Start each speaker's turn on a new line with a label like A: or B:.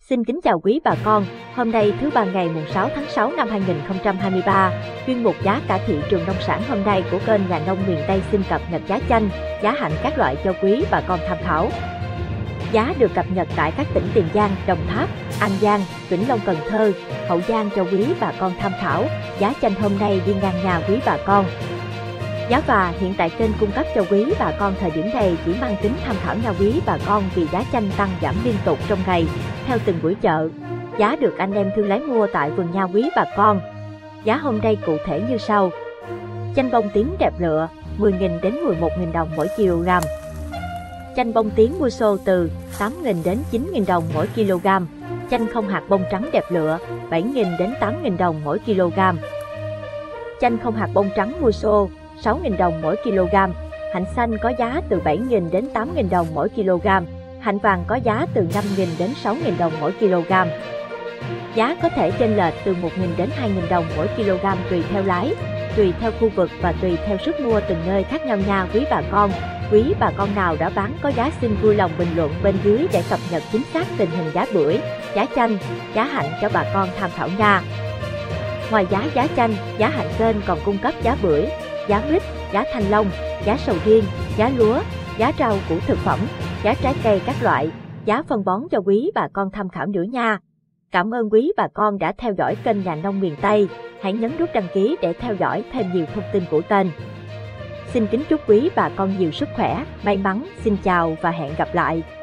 A: Xin kính chào quý bà con, hôm nay thứ ba ngày mùng 6 tháng 6 năm 2023, chuyên mục giá cả thị trường nông sản hôm nay của kênh Nhà nông miền Tây xin cập nhật giá chanh, giá hạnh các loại cho quý bà con tham khảo. Giá được cập nhật tại các tỉnh Tiền Giang, Đồng Tháp, An Giang, Vĩnh Long, Cần Thơ, Hậu Giang cho quý bà con tham khảo. Giá chanh hôm nay đi ngang nhà quý bà con. Giá và hiện tại kênh cung cấp cho quý bà con thời điểm này chỉ mang tính tham khảo nha quý bà con vì giá chanh tăng giảm liên tục trong ngày, theo từng buổi chợ. Giá được anh em thương lái mua tại vườn nha quý bà con. Giá hôm nay cụ thể như sau. Chanh bông tím đẹp lựa, 10.000 đến 11.000 đồng mỗi kg. Chanh bông tím mua xô từ 8.000 đến 9.000 đồng mỗi kg. Chanh không hạt bông trắng đẹp lựa, 7.000 đến 8.000 đồng mỗi kg. Chanh không hạt bông trắng mua xô, 6.000 đồng mỗi kg. Hạnh xanh có giá từ 7.000 đến 8.000 đồng mỗi kg. Hạnh vàng có giá từ 5.000 đến 6.000 đồng mỗi kg. Giá có thể chênh lệch từ 1.000 đến 2.000 đồng mỗi kg tùy theo lái, tùy theo khu vực và tùy theo sức mua từng nơi khác nhau nha quý bà con. Quý bà con nào đã bán có giá xin vui lòng bình luận bên dưới để cập nhật chính xác tình hình giá bưởi, giá chanh, giá hạnh cho bà con tham khảo nha. Ngoài giá chanh, giá hạnh kênh còn cung cấp giá bưởi, giá mít, giá thanh long, giá sầu riêng, giá lúa, giá rau củ thực phẩm, giá trái cây các loại, giá phân bón cho quý bà con tham khảo nữa nha. Cảm ơn quý bà con đã theo dõi kênh Nhà nông miền Tây. Hãy nhấn nút đăng ký để theo dõi thêm nhiều thông tin của kênh. Xin kính chúc quý bà con nhiều sức khỏe, may mắn, xin chào và hẹn gặp lại.